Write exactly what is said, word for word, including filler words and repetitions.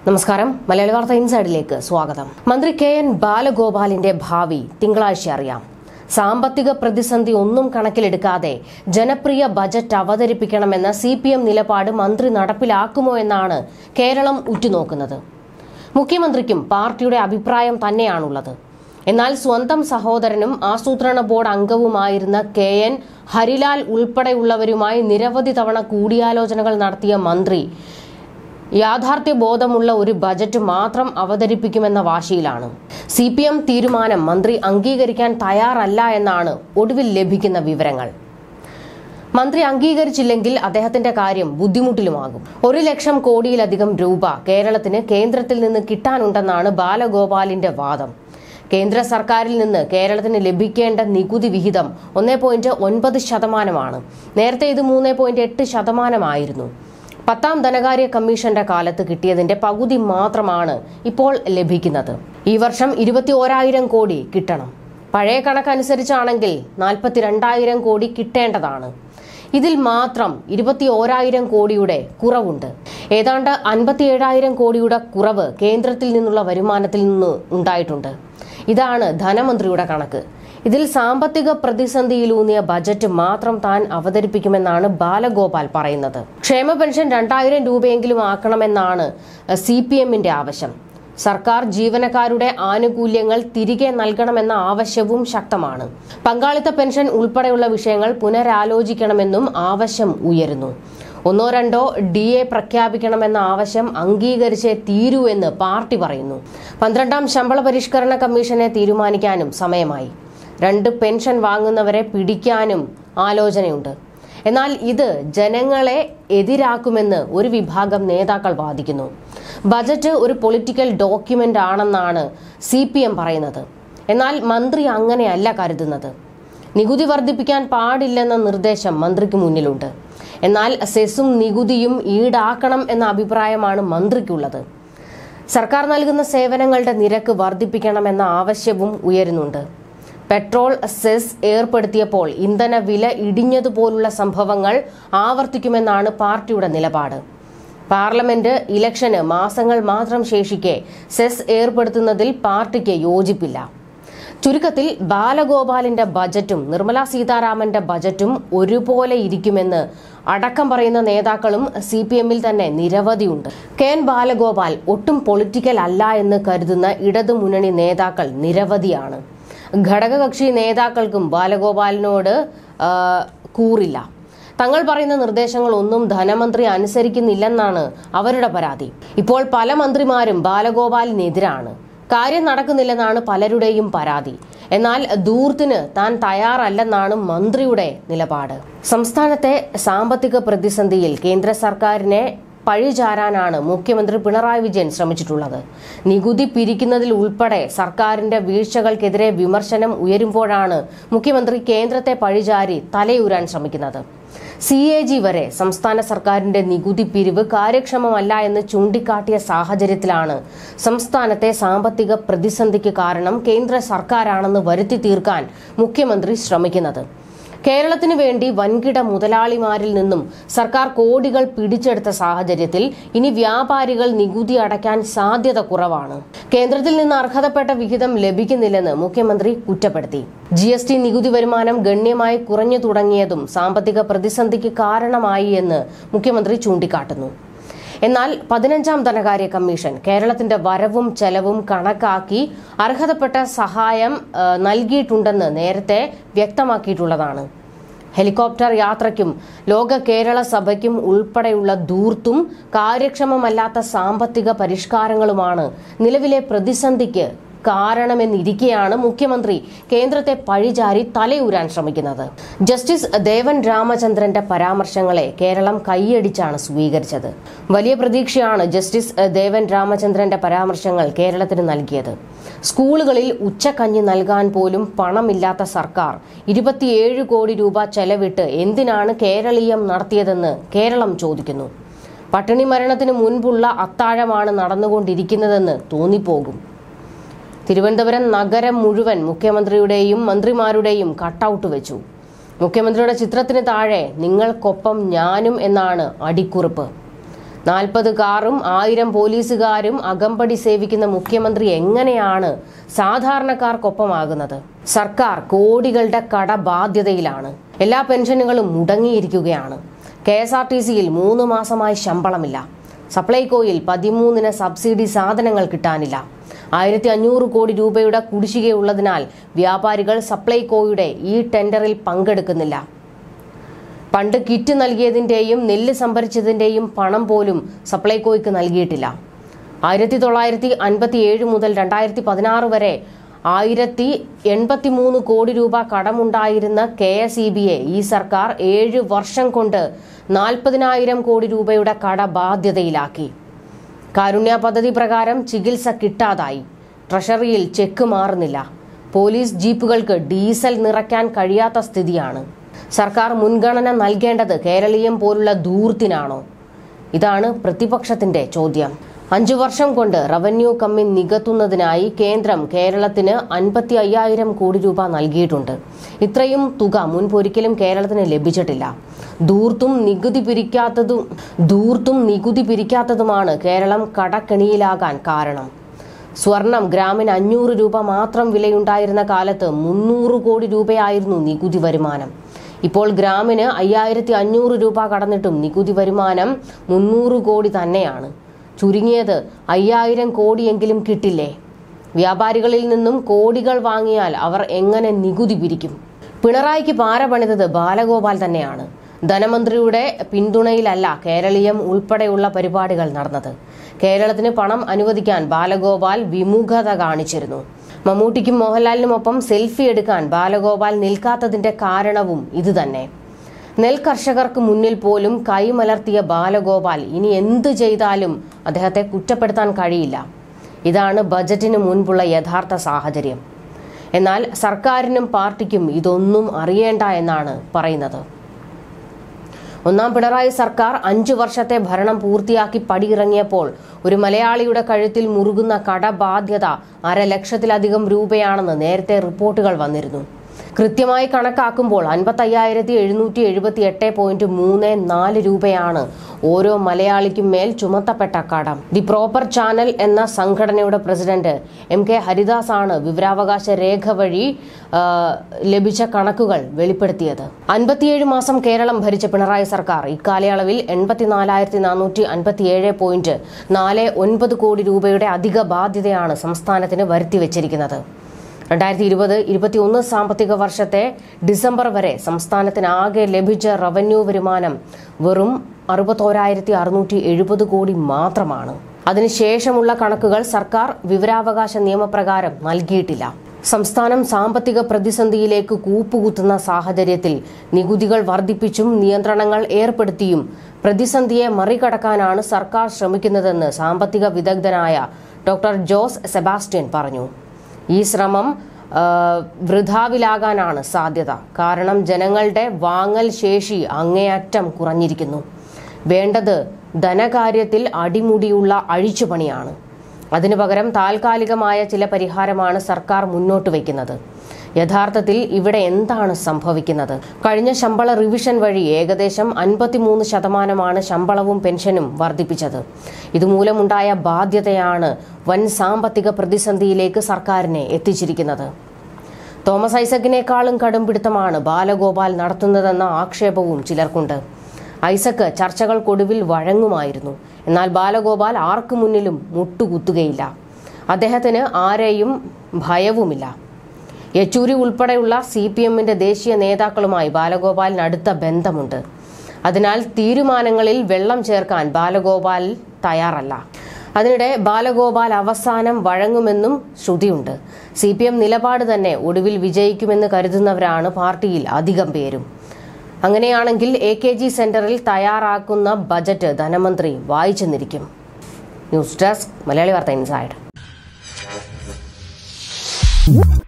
നമസ്കാരം. മലയാളി വാർത്ത ഇൻസൈഡിലേക്ക് സ്വാഗതം. മന്ത്രി കെ എൻ ബാലഗോപാലിന്റെ ഭാവി തിങ്കളാഴ്ച അറിയാം. സാമ്പത്തിക പ്രതിസന്ധി ഒന്നും കണക്കിലെടുക്കാതെ ജനപ്രിയ ബജറ്റ് അവതരിപ്പിക്കണമെന്ന സി പി എം നിലപാട് മന്ത്രി നടപ്പിലാക്കുമോ എന്നാണ് കേരളം ഉറ്റുനോക്കുന്നത്. മുഖ്യമന്ത്രിക്കും പാർട്ടിയുടെ അഭിപ്രായം തന്നെയാണുള്ളത്. എന്നാൽ സ്വന്തം സഹോദരനും ആസൂത്രണ ബോർഡ് അംഗവുമായിരുന്ന കെ എൻ ഹരിലാൽ ഉൾപ്പെടെയുള്ളവരുമായി നിരവധി തവണ കൂടിയാലോചനകൾ നടത്തിയ മന്ത്രി യാഥാർത്ഥ്യ ബോധമുള്ള ഒരു ബജറ്റ് മാത്രം അവതരിപ്പിക്കുമെന്ന വാശിയിലാണ്. സി പി എം തീരുമാനം മന്ത്രി അംഗീകരിക്കാൻ തയ്യാറല്ല എന്നാണ് ഒടുവിൽ ലഭിക്കുന്ന വിവരങ്ങൾ. മന്ത്രി അംഗീകരിച്ചില്ലെങ്കിൽ അദ്ദേഹത്തിന്റെ കാര്യം ബുദ്ധിമുട്ടിലുമാകും. ഒരു ലക്ഷം കോടിയിലധികം രൂപ കേരളത്തിന് കേന്ദ്രത്തിൽ നിന്ന് കിട്ടാനുണ്ടെന്നാണ് ബാലഗോപാലിന്റെ വാദം. കേന്ദ്ര സർക്കാരിൽ നിന്ന് കേരളത്തിന് ലഭിക്കേണ്ട നികുതി വിഹിതം ഒന്നേ പോയിന്റ് ഒൻപത് ശതമാനമാണ്. നേരത്തെ ഇത് മൂന്ന് പോയിന്റ് എട്ട് ശതമാനമായിരുന്നു. പത്താം ധനകാര്യ കമ്മീഷന്റെ കാലത്ത് കിട്ടിയതിന്റെ പകുതി മാത്രമാണ് ഇപ്പോൾ ലഭിക്കുന്നത്. ഈ വർഷം ഇരുപത്തി ഓരായിരം കോടി കിട്ടണം. പഴയ കണക്കനുസരിച്ചാണെങ്കിൽ നാൽപ്പത്തിരണ്ടായിരം കോടി കിട്ടേണ്ടതാണ്. ഇതിൽ മാത്രം ഇരുപത്തി ഓരായിരം കോടിയുടെ കുറവുണ്ട്. ഏതാണ്ട് അൻപത്തി ഏഴായിരം കോടിയുടെ കുറവ് കേന്ദ്രത്തിൽ നിന്നുള്ള വരുമാനത്തിൽ നിന്ന് ഉണ്ടായിട്ടുണ്ട്. ഇതാണ് ധനമന്ത്രിയുടെ കണക്ക്. ഇതിൽ സാമ്പത്തിക പ്രതിസന്ധിയിലൂന്നിയ ബജറ്റ് മാത്രം താൻ അവതരിപ്പിക്കുമെന്നാണ് ബാലഗോപാൽ പറയുന്നത്. ക്ഷേമ പെൻഷൻ രണ്ടായിരം രൂപയെങ്കിലും ആക്കണമെന്നാണ് സി പി എമ്മിന്റെ ആവശ്യം. സർക്കാർ ജീവനക്കാരുടെ ആനുകൂല്യങ്ങൾ തിരികെ നൽകണമെന്ന ആവശ്യവും ശക്തമാണ്. പങ്കാളിത്ത പെൻഷൻ ഉൾപ്പെടെയുള്ള വിഷയങ്ങൾ പുനരാലോചിക്കണമെന്നും ആവശ്യം ഉയരുന്നു. ഒന്നോ രണ്ടോ ഡി എ പ്രഖ്യാപിക്കണമെന്ന ആവശ്യം അംഗീകരിച്ചേ തീരൂ എന്ന് പാർട്ടി പറയുന്നു. പന്ത്രണ്ടാം ശമ്പള പരിഷ്കരണ കമ്മീഷനെ തീരുമാനിക്കാനും സമയമായി. രണ്ട് പെൻഷൻ വാങ്ങുന്നവരെ പിടിക്കാനും ആലോചനയുണ്ട്. എന്നാൽ ഇത് ജനങ്ങളെ എതിരാക്കുമെന്ന് ഒരു വിഭാഗം നേതാക്കൾ വാദിക്കുന്നു. ബജറ്റ് ഒരു പൊളിറ്റിക്കൽ ഡോക്യുമെന്റ് ആണെന്നാണ് സി പി എം പറയുന്നത്. എന്നാൽ മന്ത്രി അങ്ങനെയല്ല കരുതുന്നത്. നികുതി വർദ്ധിപ്പിക്കാൻ പാടില്ലെന്ന നിർദ്ദേശം മന്ത്രിക്ക് മുന്നിലുണ്ട്. എന്നാൽ സെസ്സും നികുതിയും ഈടാക്കണം എന്ന അഭിപ്രായമാണ് മന്ത്രിക്കുള്ളത്. സർക്കാർ നൽകുന്ന സേവനങ്ങളുടെ നിരക്ക് വർദ്ധിപ്പിക്കണമെന്ന ആവശ്യവും ഉയരുന്നുണ്ട്. പെട്രോൾ സെസ് ഏർപ്പെടുത്തിയപ്പോൾ ഇന്ധന വില ഇടിഞ്ഞതുപോലുള്ള സംഭവങ്ങൾ ആവർത്തിക്കുമെന്നാണ് പാർട്ടിയുടെ നിലപാട്. പാർലമെന്റ് ഇലക്ഷന് മാസങ്ങൾ മാത്രം ശേഷിക്കെ സെസ് ഏർപ്പെടുത്തുന്നതിൽ പാർട്ടിക്ക് യോജിപ്പില്ല. ചുരുക്കത്തിൽ ബാലഗോപാലിന്റെ ബജറ്റും നിർമ്മലാ സീതാരാമന്റെ ബജറ്റും ഒരുപോലെ ഇരിക്കുമെന്ന് അടക്കം പറയുന്ന നേതാക്കളും സി പി എമ്മിൽ തന്നെ നിരവധിയുണ്ട്. കെ എൻ ബാലഗോപാൽ ഒട്ടും പൊളിറ്റിക്കൽ അല്ല എന്ന് കരുതുന്ന ഇടതുമുന്നണി നേതാക്കൾ നിരവധിയാണ്. ഘടകകക്ഷി നേതാക്കൾക്കും ബാലഗോപാലിനോട് കൂറില്ല. തങ്ങൾ പറയുന്ന നിർദ്ദേശങ്ങൾ ഒന്നും ധനമന്ത്രി അനുസരിക്കുന്നില്ലെന്നാണ് അവരുടെ പരാതി. ഇപ്പോൾ പല മന്ത്രിമാരും ബാലഗോപാലിനെതിരാണ്. കാര്യം നടക്കുന്നില്ലെന്നാണ് പലരുടെയും പരാതി. എന്നാൽ ദൂർത്തിന് താൻ തയ്യാറല്ലെന്നാണ് മന്ത്രിയുടെ നിലപാട്. സംസ്ഥാനത്തെ സാമ്പത്തിക പ്രതിസന്ധിയിൽ കേന്ദ്ര സർക്കാരിനെ പഴിചാരാനാണ് മുഖ്യമന്ത്രി പിണറായി വിജയൻ ശ്രമിച്ചിട്ടുള്ളത്. നികുതി പിരിക്കുന്നതിൽ ഉൾപ്പെടെ സർക്കാരിന്റെ വീഴ്ചകൾക്കെതിരെ വിമർശനം ഉയരുമ്പോഴാണ് മുഖ്യമന്ത്രി കേന്ദ്രത്തെ പഴിചാരി തലയൂരാൻ ശ്രമിക്കുന്നത്. സി എ ജി വരെ സംസ്ഥാന സർക്കാരിന്റെ നികുതി പിരിവ് കാര്യക്ഷമമല്ല എന്ന് ചൂണ്ടിക്കാട്ടിയ സാഹചര്യത്തിലാണ് സംസ്ഥാനത്തെ സാമ്പത്തിക പ്രതിസന്ധിക്ക് കാരണം കേന്ദ്ര സർക്കാരാണെന്ന് വരുത്തി തീർക്കാൻ മുഖ്യമന്ത്രി ശ്രമിക്കുന്നത്. കേരളത്തിനു വേണ്ടി വൻകിട മുതലാളിമാരിൽ നിന്നും സർക്കാർ കോടികൾ പിടിച്ചെടുത്ത സാഹചര്യത്തിൽ ഇനി വ്യാപാരികൾ നികുതി അടയ്ക്കാൻ സാധ്യത കുറവാണ്. കേന്ദ്രത്തിൽ നിന്ന് അർഹതപ്പെട്ട വിഹിതം ലഭിക്കുന്നില്ലെന്ന് മുഖ്യമന്ത്രി കുറ്റപ്പെടുത്തി. ജി എസ് ടി നികുതി വരുമാനം ഗണ്യമായി കുറഞ്ഞു തുടങ്ങിയതും സാമ്പത്തിക പ്രതിസന്ധിക്ക് കാരണമായി എന്ന് മുഖ്യമന്ത്രി ചൂണ്ടിക്കാട്ടുന്നു. എന്നാൽ പതിനഞ്ചാം ധനകാര്യ കമ്മീഷൻ കേരളത്തിന്റെ വരവും ചെലവും കണക്കാക്കി അർഹതപ്പെട്ട സഹായം നൽകിയിട്ടുണ്ടെന്ന് നേരത്തെ വ്യക്തമാക്കിയിട്ടുള്ളതാണ്. ഹെലികോപ്റ്റർ യാത്രയ്ക്കും ലോക കേരള സഭയ്ക്കും ഉൾപ്പെടെയുള്ള ധൂർത്തും കാര്യക്ഷമമല്ലാത്ത സാമ്പത്തിക പരിഷ്കാരങ്ങളുമാണ് നിലവിലെ പ്രതിസന്ധിക്ക് കാരണമെന്നിരിക്കെയാണ് മുഖ്യമന്ത്രി കേന്ദ്രത്തെ പഴിചാരി തലയൂരാൻ ശ്രമിക്കുന്നത്. ജസ്റ്റിസ് ദേവൻ രാമചന്ദ്രന്റെ പരാമർശങ്ങളെ കേരളം കൈയടിച്ചാണ് സ്വീകരിച്ചത്. വലിയ പ്രതീക്ഷയാണ് ജസ്റ്റിസ് ദേവൻ രാമചന്ദ്രന്റെ പരാമർശങ്ങൾ കേരളത്തിന് നൽകിയത്. സ്കൂളുകളിൽ ഉച്ചക്കഞ്ഞി നൽകാൻ പോലും പണമില്ലാത്ത സർക്കാർ ഇരുപത്തിയേഴ് കോടി രൂപ ചെലവിട്ട് എന്തിനാണ് കേരളീയം നടത്തിയതെന്ന് കേരളം ചോദിക്കുന്നു. പട്ടിണി മരണത്തിന് മുൻപുള്ള അത്താഴമാണ് നടന്നുകൊണ്ടിരിക്കുന്നതെന്ന് തോന്നിപ്പോകും. തിരുവനന്തപുരം നഗരം മുഴുവൻ മുഖ്യമന്ത്രിയുടെയും മന്ത്രിമാരുടെയും കട്ടൌട്ട് വെച്ചു. മുഖ്യമന്ത്രിയുടെ ചിത്രത്തിന് താഴെ നിങ്ങൾക്കൊപ്പം ഞാനും എന്നാണ് അടിക്കുറിപ്പ്. നാൽപ്പത് കാറും ആയിരം പോലീസുകാരും അകമ്പടി സേവിക്കുന്ന മുഖ്യമന്ത്രി എങ്ങനെയാണ് സാധാരണക്കാർക്കൊപ്പമാകുന്നത്? സർക്കാർ കോടികളുടെ കടബാധ്യതയിലാണ്. എല്ലാ പെൻഷനുകളും മുടങ്ങിയിരിക്കുകയാണ്. കെ എസ് ആർ ടി സിയിൽ മൂന്ന് മാസമായി ശമ്പളമില്ല. സപ്ലൈകോയിൽ പതിമൂന്നിന് സബ്സിഡി സാധനങ്ങൾ കിട്ടാനില്ല. ആയിരത്തി അഞ്ഞൂറ് കോടി രൂപയുടെ കുടിശ്ശികയുള്ളതിനാൽ വ്യാപാരികൾ സപ്ലൈകോയുടെ ഈ ടെൻഡറിൽ പങ്കെടുക്കുന്നില്ല. പണ്ട് കിറ്റ് നൽകിയതിന്റെയും നെല്ല് സംഭരിച്ചതിന്റെയും പണം പോലും സപ്ലൈകോയ്ക്ക് നൽകിയിട്ടില്ല. ആയിരത്തി തൊള്ളായിരത്തി അൻപത്തി ഏഴ് മുതൽ രണ്ടായിരത്തി പതിനാറ് വരെ ആയിരത്തി എൺപത്തി മൂന്ന് കോടി രൂപ കടമുണ്ടായിരുന്ന കെ എസ് ഇ ബിയെ ഈ സർക്കാർ ഏഴ് വർഷം കൊണ്ട് നാൽപ്പതിനായിരം കോടി രൂപയുടെ കടബാധ്യതയിലാക്കി. കാരുണ്യ പദ്ധതി പ്രകാരം ചികിത്സ കിട്ടാതായി. ട്രഷറിയിൽ ചെക്ക് മാറുന്നില്ല. പോലീസ് ജീപ്പുകൾക്ക് ഡീസൽ നിറയ്ക്കാൻ കഴിയാത്ത സ്ഥിതിയാണ്. സർക്കാർ മുൻഗണന നൽകേണ്ടത് കേരളീയം പോലുള്ള ധൂർത്തിനാണോ? ഇതാണ് പ്രതിപക്ഷത്തിന്റെ ചോദ്യം. അഞ്ചു വർഷം കൊണ്ട് റവന്യൂ കമ്മി നികത്തുന്നതിനായി കേന്ദ്രം കേരളത്തിന് അൻപത്തി അയ്യായിരം കോടി രൂപ നൽകിയിട്ടുണ്ട്. ഇത്രയും തുക മുൻപൊരിക്കലും കേരളത്തിന് ലഭിച്ചിട്ടില്ല. ധൂർത്തും നികുതി പിരിക്കാത്തതും ധൂർത്തും നികുതി പിരിക്കാത്തതുമാണ് കേരളം കടക്കെണിയിലാകാൻ കാരണം. സ്വർണം ഗ്രാമിന് അഞ്ഞൂറ് രൂപ മാത്രം വിലയുണ്ടായിരുന്ന കാലത്ത് മുന്നൂറ് കോടി രൂപയായിരുന്നു നികുതി വരുമാനം. ഇപ്പോൾ ഗ്രാമിന് അയ്യായിരത്തി അഞ്ഞൂറ് രൂപ കടന്നിട്ടും നികുതി വരുമാനം മുന്നൂറ് കോടി തന്നെയാണ്. ചുരുങ്ങിയത് അയ്യായിരം കോടിയെങ്കിലും കിട്ടില്ലേ? വ്യാപാരികളിൽ നിന്നും കോടികൾ വാങ്ങിയാൽ അവർ എങ്ങനെ നികുതി പിരിക്കും? പിണറായിക്ക് പാര പണിതത് ബാലഗോപാൽ തന്നെയാണ്. ധനമന്ത്രിയുടെ പിന്തുണയിലല്ല കേരളീയം ഉൾപ്പെടെയുള്ള പരിപാടികൾ നടന്നത്. കേരളത്തിന് പണം അനുവദിക്കാൻ ബാലഗോപാൽ വിമുഖത കാണിച്ചിരുന്നു. മമ്മൂട്ടിക്കും മോഹൻലാലിനുമൊപ്പം സെൽഫി എടുക്കാൻ ബാലഗോപാൽ നിൽക്കാത്തതിന്റെ കാരണവും ഇതുതന്നെ. നെൽ കർഷകർക്ക് മുന്നിൽ പോലും കൈമലർത്തിയ ബാലഗോപാൽ ഇനി എന്ത് ചെയ്താലും അദ്ദേഹത്തെ കുറ്റപ്പെടുത്താൻ കഴിയില്ല. ഇതാണ് ബജറ്റിന് മുൻപുള്ള യഥാർത്ഥ സാഹചര്യം. എന്നാൽ സർക്കാരിനും പാർട്ടിക്കും ഇതൊന്നും അറിയേണ്ട എന്നാണ് പറയുന്നത്. ഒന്നാം പിണറായി സർക്കാർ അഞ്ചു വർഷത്തെ ഭരണം പൂർത്തിയാക്കി പടിയിറങ്ങിയപ്പോൾ ഒരു മലയാളിയുടെ കഴുത്തിൽ മുറുകുന്ന കടബാധ്യത അരലക്ഷത്തിലധികം രൂപയാണെന്ന് നേരത്തെ റിപ്പോർട്ടുകൾ വന്നിരുന്നു. കൃത്യമായി കണക്കാക്കുമ്പോൾ അൻപത്തി അയ്യായിരത്തി എഴുന്നൂറ്റി എഴുപത്തി എട്ട് പോയിന്റ് മൂന്ന് നാല് രൂപയാണ് ഓരോ മലയാളിക്കും മേൽ ചുമത്തപ്പെട്ട കടം. ദി പ്രോപ്പർ ചാനൽ എന്ന സംഘടനയുടെ പ്രസിഡന്റ് എം കെ ഹരിദാസ് ആണ് വിവരാവകാശ രേഖ വഴി ലഭിച്ച കണക്കുകൾ വെളിപ്പെടുത്തിയത്. അൻപത്തിയേഴ് മാസം കേരളം ഭരിച്ച പിണറായി സർക്കാർ ഇക്കാലയളവിൽ എൺപത്തിനാലായിരത്തി നാനൂറ്റി അൻപത്തി ഏഴ് പോയിന്റ് നാല് ഒൻപത് കോടി രൂപയുടെ അധിക ബാധ്യതയാണ് സംസ്ഥാനത്തിന് വരുത്തിവെച്ചിരിക്കുന്നത്. രണ്ടായിരത്തി ഇരുപത് ഇരുപത്തി ഒന്ന് സാമ്പത്തിക വർഷത്തെ ഡിസംബർ വരെ സംസ്ഥാനത്തിന് ആകെ ലഭിച്ച റവന്യൂ വരുമാനം വെറും അറുപത്തോരായിരത്തി അറുന്നൂറ്റി എഴുപത് കോടി മാത്രമാണ്. അതിനുശേഷമുള്ള കണക്കുകൾ സർക്കാർ വിവരാവകാശ നിയമപ്രകാരം നൽകിയിട്ടില്ല. സംസ്ഥാനം സാമ്പത്തിക പ്രതിസന്ധിയിലേക്ക് കൂപ്പുകുത്തുന്ന സാഹചര്യത്തിൽ നികുതികൾ വർദ്ധിപ്പിച്ചും നിയന്ത്രണങ്ങൾ ഏർപ്പെടുത്തിയും പ്രതിസന്ധിയെ മറികടക്കാനാണ് സർക്കാർ ശ്രമിക്കുന്നതെന്ന് സാമ്പത്തിക വിദഗ്ധനായ ഡോക്ടർ ജോസ് സെബാസ്റ്റ്യൻ പറഞ്ഞു. ഈ ശ്രമം വൃഥാവിലാകാനാണ് സാധ്യത. കാരണം ജനങ്ങളുടെ വാങ്ങൽ ശേഷി അങ്ങേയറ്റം കുറഞ്ഞിരിക്കുന്നു. വേണ്ടത് ധനകാര്യത്തിൽ അടിമുടിയുള്ള അഴിച്ചുപണിയാണ്. അതിനു പകരം താൽക്കാലികമായ ചില പരിഹാരമാണ് സർക്കാർ മുന്നോട്ട് വയ്ക്കുന്നത്. യഥാർത്ഥത്തിൽ ഇവിടെ എന്താണ് സംഭവിക്കുന്നത്? കഴിഞ്ഞ ശമ്പള റിവിഷൻ വഴി ഏകദേശം അൻപത്തിമൂന്ന് ശതമാനമാണ് ശമ്പളവും പെൻഷനും വർദ്ധിപ്പിച്ചത്. ഇതുമൂലമുണ്ടായ ബാധ്യതയാണ് വൻ സാമ്പത്തിക പ്രതിസന്ധിയിലേക്ക് സർക്കാരിനെ എത്തിച്ചിരിക്കുന്നത്. തോമസ് ഐസക്കിനേക്കാളും കടുംപിടുത്തമാണ് ബാലഗോപാൽ നടത്തുന്നതെന്ന ആക്ഷേപവും ചിലർക്കുണ്ട്. ഐസക്ക് ചർച്ചകൾക്കൊടുവിൽ വഴങ്ങുമായിരുന്നു. എന്നാൽ ബാലഗോപാൽ ആർക്കു മുന്നിലും മുട്ടുകുത്തുകയില്ല. അദ്ദേഹത്തിന് ആരെയും ഭയവുമില്ല. യെച്ചൂരി ഉൾപ്പെടെയുള്ള സി പി എമ്മിന്റെ ദേശീയ നേതാക്കളുമായി ബാലഗോപാലിന് അടുത്ത ബന്ധമുണ്ട്. അതിനാൽ തീരുമാനങ്ങളിൽ വെള്ളം ചേർക്കാൻ ബാലഗോപാൽ തയ്യാറല്ല. അതിനിടെ ബാലഗോപാൽ അവസാനം വഴങ്ങുമെന്നും ശ്രുതിയുണ്ട്. സി പി എം നിലപാട് തന്നെ ഒടുവിൽ വിജയിക്കുമെന്ന് കരുതുന്നവരാണ് പാർട്ടിയിൽ അധികം പേരും. അങ്ങനെയാണെങ്കിൽ എ കെ ജി സെന്ററിൽ തയ്യാറാക്കുന്ന ബജറ്റ് ധനമന്ത്രി വായിച്ചെന്നിരിക്കും. ന്യൂസ് ഡെസ്ക് മലയാളി വാർത്ത ഇൻസൈഡ്.